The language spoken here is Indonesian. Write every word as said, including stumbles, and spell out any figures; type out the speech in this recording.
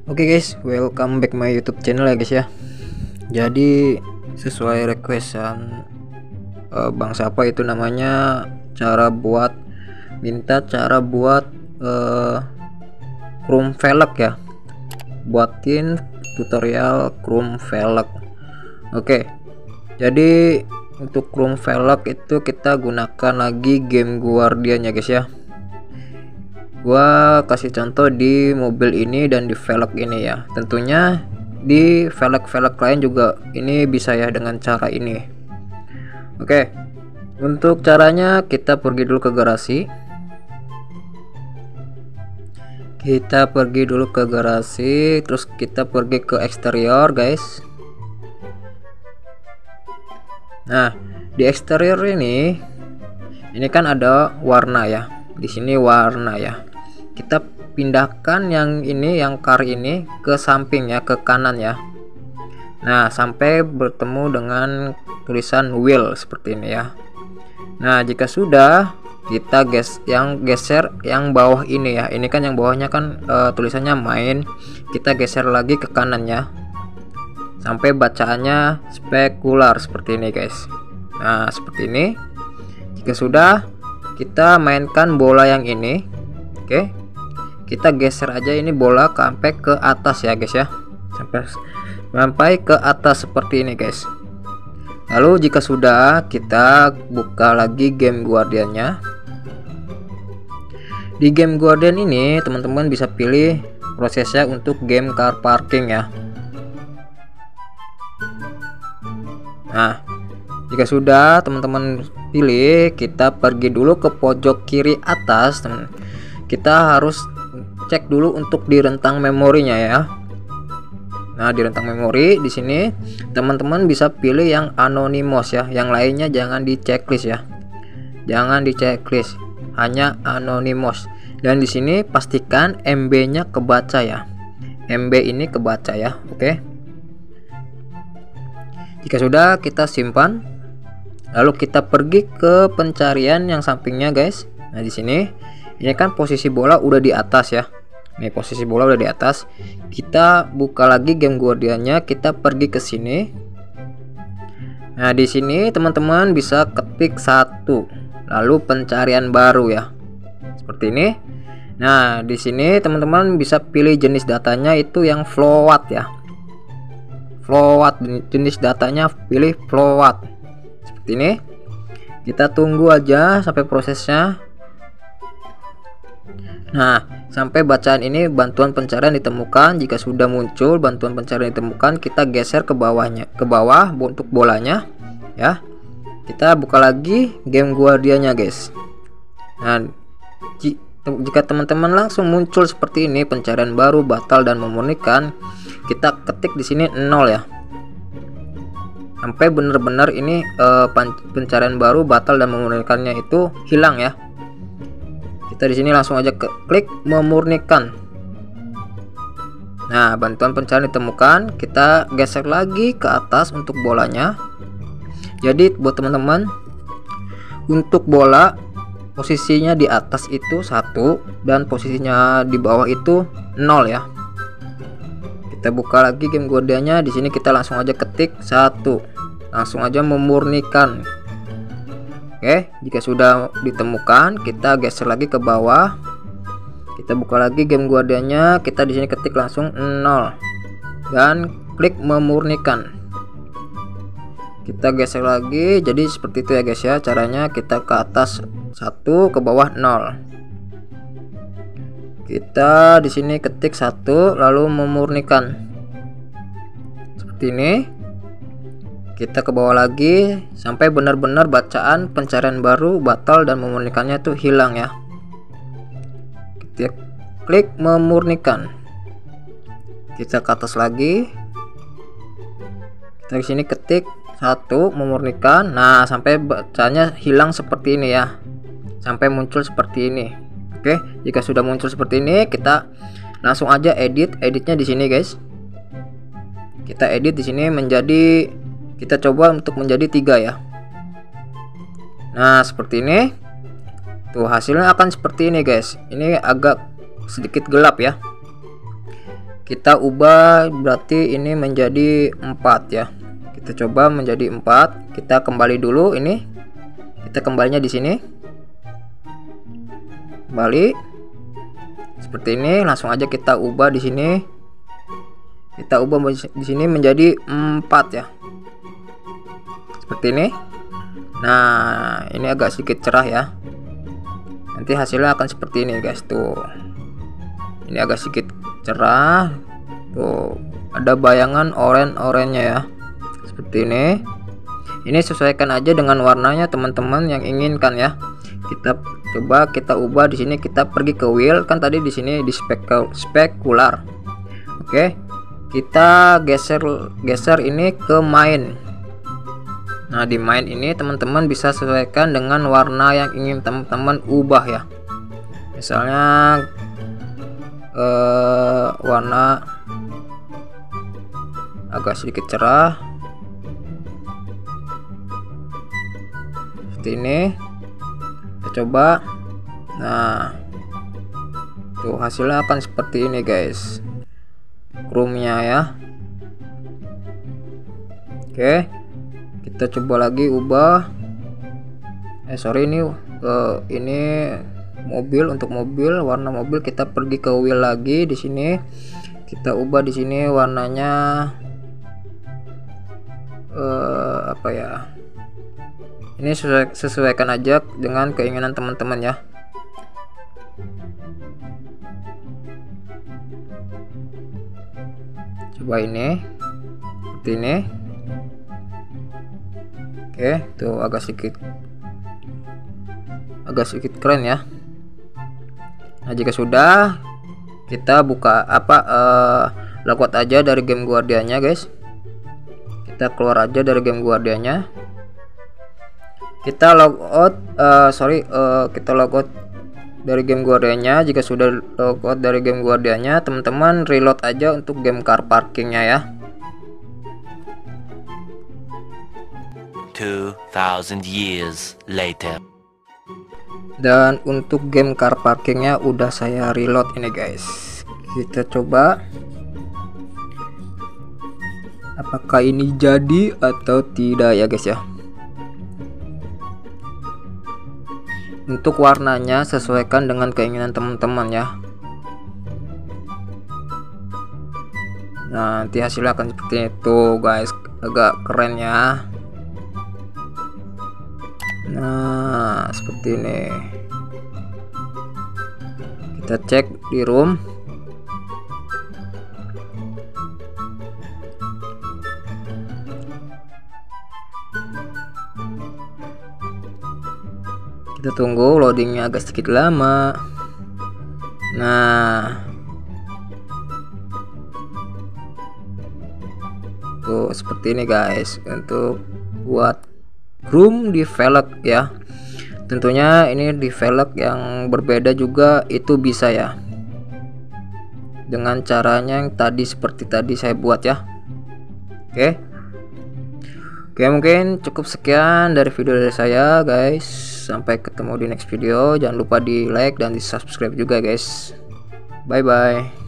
Oke guys, welcome back my YouTube channel ya guys ya. Jadi sesuai requestan uh, Bang siapa itu namanya, cara buat minta cara buat uh, chrome velg ya. Buatin tutorial chrome velg. Oke. Jadi untuk chrome velg itu kita gunakan lagi game Guardian ya guys ya. Gua kasih contoh di mobil ini dan di velg ini ya. Tentunya di velg-velg lain juga ini bisa ya dengan cara ini. Oke, untuk caranya kita pergi dulu ke garasi. Kita pergi dulu ke garasi, terus kita pergi ke eksterior guys. Nah, di eksterior ini ini kan ada warna ya. Di sini warna ya. Kita pindahkan yang ini, yang car ini ke samping ya, ke kanan ya. Nah, sampai bertemu dengan tulisan wheel seperti ini ya. Nah, jika sudah, kita ges yang geser yang bawah ini ya. Ini kan yang bawahnya kan e, tulisannya main. Kita geser lagi ke kanan ya. Sampai bacaannya spekular seperti ini guys. Nah, seperti ini. Jika sudah, kita mainkan bola yang ini. Oke, kita geser aja ini bola sampai ke atas ya guys ya, sampai sampai ke atas seperti ini guys. Lalu jika sudah, kita buka lagi game Guardiannya. Di game Guardian ini teman-teman bisa pilih prosesnya untuk game car parking ya. Nah, jika sudah teman-teman pilih, kita pergi dulu ke pojok kiri atas teman. Kita harus cek dulu untuk di rentang memorinya ya. Nah, di rentang memori di sini teman-teman bisa pilih yang anonymous ya. Yang lainnya jangan di checklist ya. Jangan di checklist, hanya anonymous. Dan di sini pastikan M B-nya kebaca ya. M B ini kebaca ya. Oke. Jika sudah, kita simpan. Lalu kita pergi ke pencarian yang sampingnya guys. Nah, di sini ini kan posisi bola udah di atas ya. Nih, posisi bola udah di atas. Kita buka lagi game Guardiannya, kita pergi ke sini. Nah, di sini teman-teman bisa ketik satu, lalu pencarian baru ya. Seperti ini. Nah, di sini teman-teman bisa pilih jenis datanya itu yang float ya. Float, jenis datanya pilih float. Seperti ini. Kita tunggu aja sampai prosesnya. Nah, sampai bacaan ini bantuan pencarian ditemukan. Jika sudah muncul bantuan pencarian ditemukan, kita geser ke bawahnya, ke bawah untuk bolanya ya. Kita buka lagi game Guardiannya guys. Nah, jika teman-teman langsung muncul seperti ini, pencarian baru batal dan memurnikan, kita ketik di sini nol ya. Sampai benar-benar ini eh, pencarian baru batal dan memurnikannya itu hilang ya. Kita di sini langsung aja ke klik memurnikan. Nah, bantuan pencarian ditemukan. Kita geser lagi ke atas untuk bolanya. Jadi buat teman-teman, untuk bola posisinya di atas itu satu dan posisinya di bawah itu nol ya. Kita buka lagi game Guardiannya. Di sini kita langsung aja ketik satu. Langsung aja memurnikan. Oke, jika sudah ditemukan, kita geser lagi ke bawah. Kita buka lagi game Guardiannya, kita di sini ketik langsung nol dan klik memurnikan. Kita geser lagi, jadi seperti itu ya guys ya. Caranya kita ke atas satu, ke bawah nol. Kita di sini ketik satu lalu memurnikan. Seperti ini. Kita ke bawah lagi sampai benar-benar bacaan pencarian baru batal dan memurnikannya itu hilang ya. Kita klik memurnikan. Kita ke atas lagi. Kita di sini ketik satu memurnikan. Nah, sampai bacanya hilang seperti ini ya. Sampai muncul seperti ini. Oke, jika sudah muncul seperti ini, kita langsung aja edit. Editnya di sini guys. Kita edit di sini menjadi, kita coba untuk menjadi tiga ya. Nah, seperti ini. Tuh, hasilnya akan seperti ini guys. Ini agak sedikit gelap ya. kita ubah berarti ini menjadi empat ya. Kita coba menjadi empat. Kita kembali dulu ini. Kita kembalinya di sini. Kembali. Seperti ini, langsung aja kita ubah di sini. Kita ubah di sini menjadi empat ya. Seperti ini. Nah, ini agak sedikit cerah ya. Nanti hasilnya akan seperti ini guys, tuh. Ini agak sedikit cerah. Tuh, ada bayangan oranye-oranye ya. Seperti ini. Ini sesuaikan aja dengan warnanya teman-teman yang inginkan ya. Kita coba kita ubah di sini, kita pergi ke wheel, kan tadi di sini di spekul spekular. Oke. Kita geser geser ini ke main. Nah, di main ini teman-teman bisa sesuaikan dengan warna yang ingin teman-teman ubah ya. Misalnya eh, warna agak sedikit cerah seperti ini. Kita coba. Nah, tuh hasilnya akan seperti ini guys, chrome-nya ya. Oke, kita coba lagi ubah. Eh sorry, ini uh, ini mobil. Untuk mobil, warna mobil kita pergi ke wheel lagi. Di sini kita ubah di sini warnanya uh, apa ya. Ini sesuai, sesuaikan aja dengan keinginan teman-teman ya. Coba ini seperti ini. Oke, tuh agak sedikit agak sedikit keren ya. Nah, jika sudah, kita buka apa uh, logout aja dari game Guardianya guys. Kita keluar aja dari game Guardianya. Kita logout uh, sorry uh, kita logout dari game Guardianya. Jika sudah logout dari game Guardianya, teman-teman reload aja untuk game car parkingnya ya. two thousand years later. Dan untuk game car parkingnya udah saya reload ini guys. Kita coba apakah ini jadi atau tidak ya guys ya. Untuk warnanya sesuaikan dengan keinginan teman-teman ya. Nah, nanti hasilnya akan seperti itu guys, agak keren ya. Nah, seperti ini. Kita cek di room. Kita tunggu loadingnya agak sedikit lama. Nah, tuh seperti ini guys. Untuk buat room di velg ya, tentunya ini di velg yang berbeda juga itu bisa ya, dengan caranya yang tadi seperti tadi saya buat ya. Oke. Oke, mungkin cukup sekian dari video dari saya guys. Sampai ketemu di next video. Jangan lupa di like dan di subscribe juga guys. Bye bye.